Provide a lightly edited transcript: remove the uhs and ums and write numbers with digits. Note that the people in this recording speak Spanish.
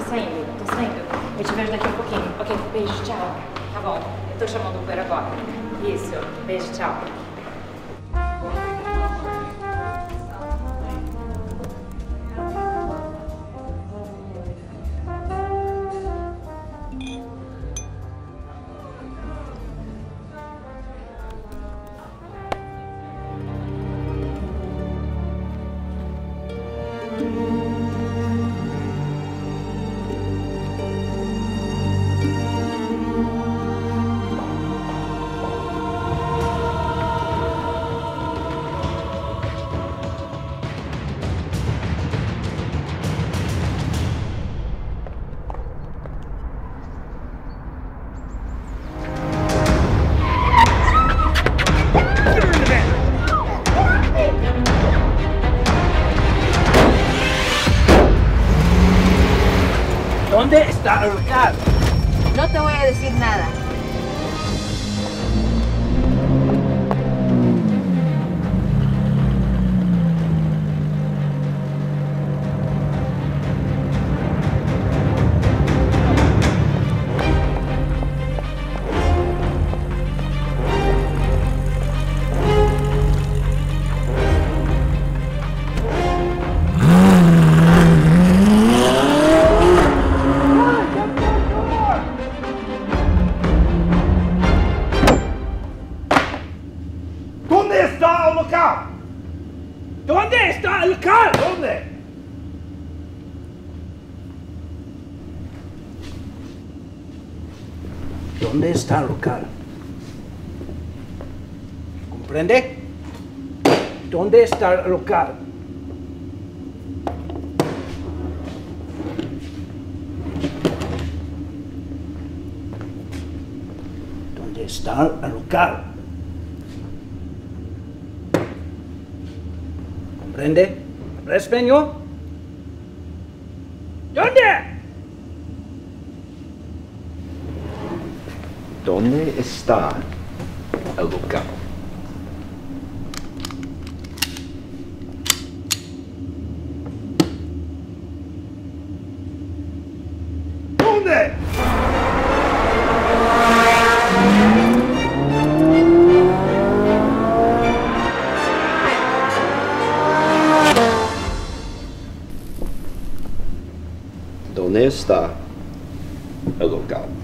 tô saindo. Eu te vejo daqui a pouquinho. Ok, beijo, tchau. Tá bom, eu tô chamando o Uber agora. Isso, beijo, tchau. ¿Dónde está el local? No te voy a decir nada. ¿Dónde está el local? ¿Dónde está el local? ¿Dónde? ¿Dónde está el local? ¿Comprende? ¿Dónde está el local? ¿Dónde está el local? ¿Comprende? ¿Español? ¿Dónde? ¿Dónde está el local? ¿Dónde? ¿Dónde está el local?